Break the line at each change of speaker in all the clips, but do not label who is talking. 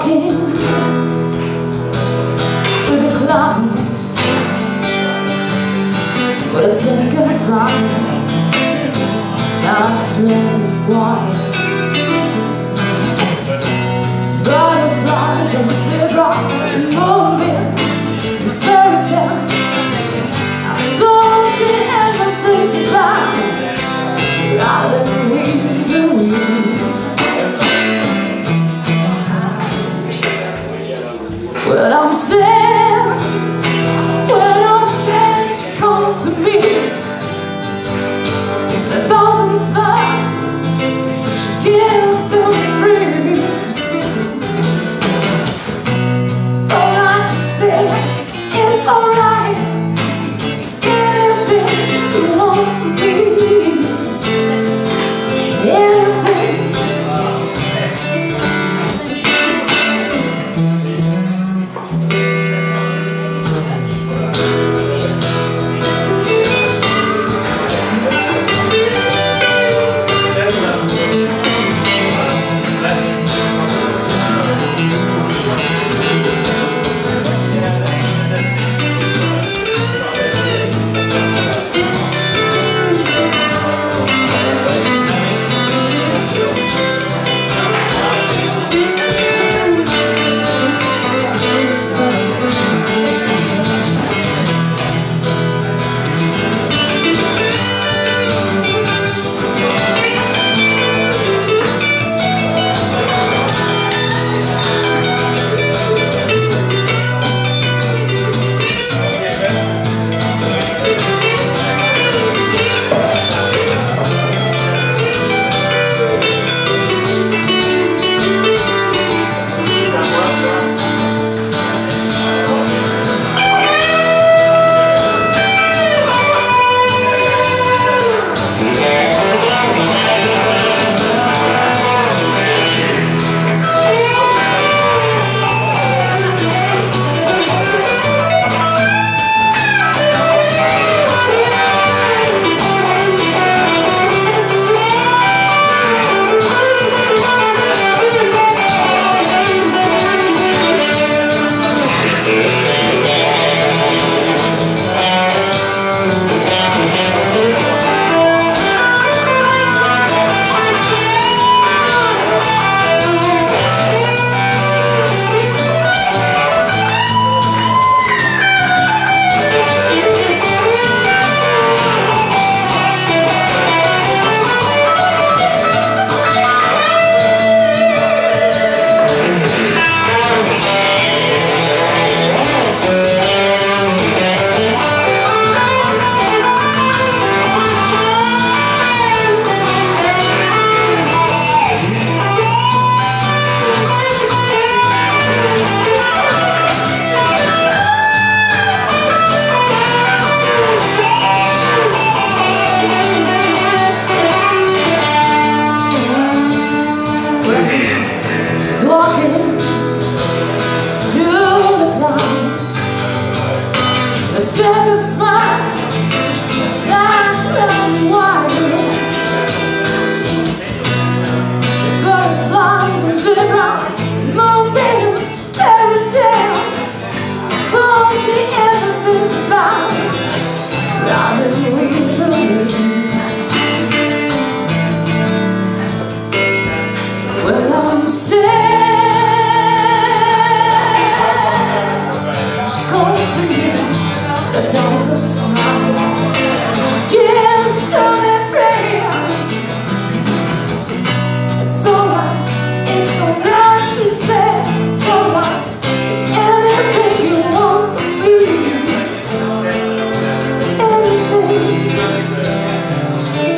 walking through the clouds with a cynical smile. Now I'm slowly white. Butterflies and zebra moments in fairy tales. I saw she ever thinks about rather than leave the wind. When I'm sad, she comes to me. A thousand smiles she gives to me free. So I should say, it's alright, anything you want from me, anything.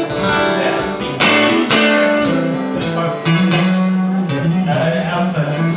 Outside.